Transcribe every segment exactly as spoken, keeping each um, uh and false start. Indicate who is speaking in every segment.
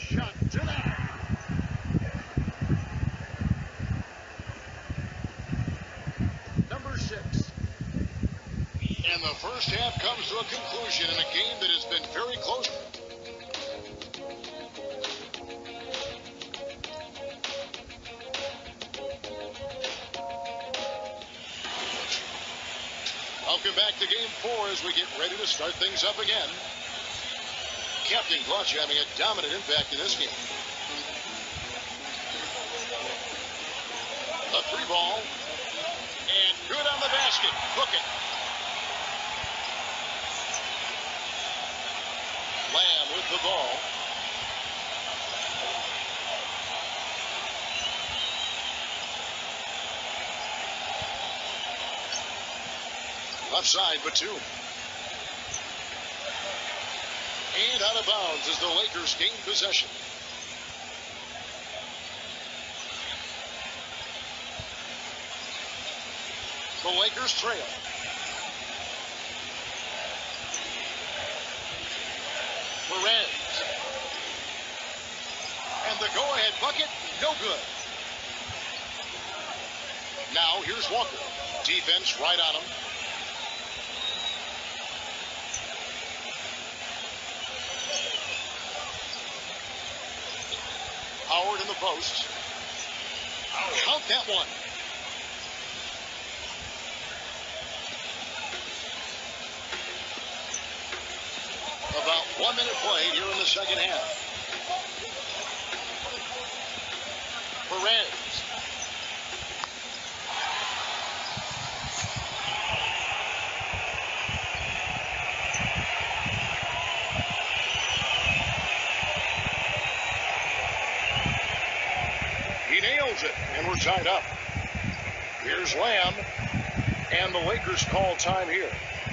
Speaker 1: shot tonight. Number six.
Speaker 2: And the first half comes to a conclusion in a game that has been very close. Welcome back to game four as we get ready to start things up again. Captain Clutch having a dominant impact in this game. A three ball. And good on the basket. Hook it. Lamb with the ball. Left side, Batum. And out of bounds as the Lakers gain possession. The Lakers trail. Perez. And the go-ahead bucket, no good. Now here's Walker. Defense right on him. Howard in the post. Count that one. About one minute played here in the second half. Perez. He nails it, and we're tied up. Here's Lamb, and the Lakers call time here.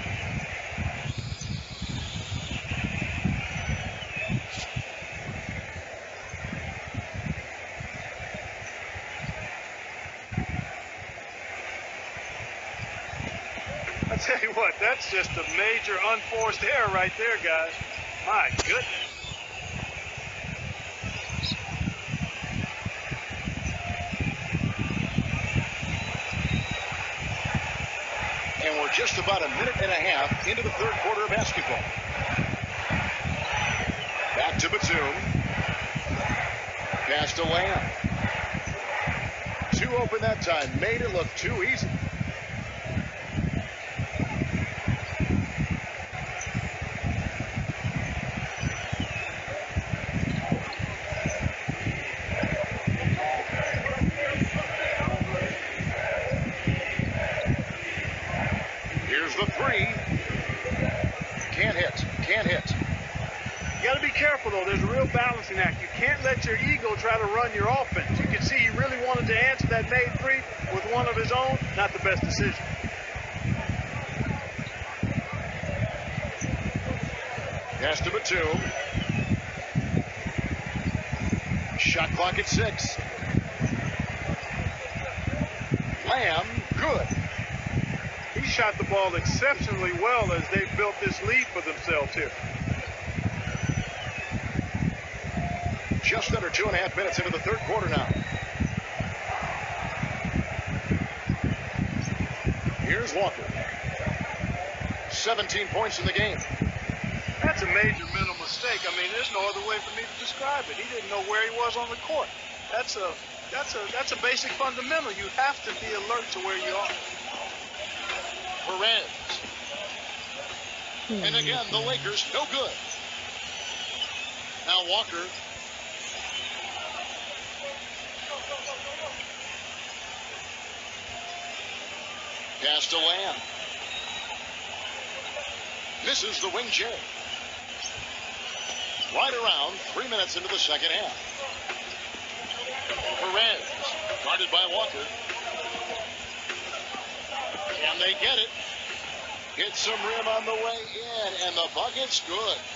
Speaker 3: I tell you what, that's just a major unforced error right there, guys. My goodness.
Speaker 2: And we're just about a minute and a half into the third quarter of basketball. Back to Batum. Pass to Lamb. Two open that time. Made it look too easy. Here's the three. Can't hit. Can't hit.
Speaker 3: You got to be careful, though. There's a real balancing act. You can't let your ego try to run your offense. You can see he really wanted to answer that made three with one of his own. Not the best decision.
Speaker 2: Pass to Batum. Shot clock at six. Lamb, good.
Speaker 3: He shot the ball exceptionally well as they built this lead for themselves here.
Speaker 2: Just under two and a half minutes into the third quarter now. Here's Walker. seventeen points in the game.
Speaker 3: That's a major mental mistake. I mean, there's no other way for me to describe it. He didn't know where he was on the court. That's a that's a that's a basic fundamental. You have to be alert to where you are.
Speaker 2: Perez. And again, the Lakers, no good. Now Walker. Pass to Lamb. Misses the wing chair. Right around three minutes into the second half. Perez, guarded by Walker. Can they get it? Hit some rim on the way in, and the bucket's good.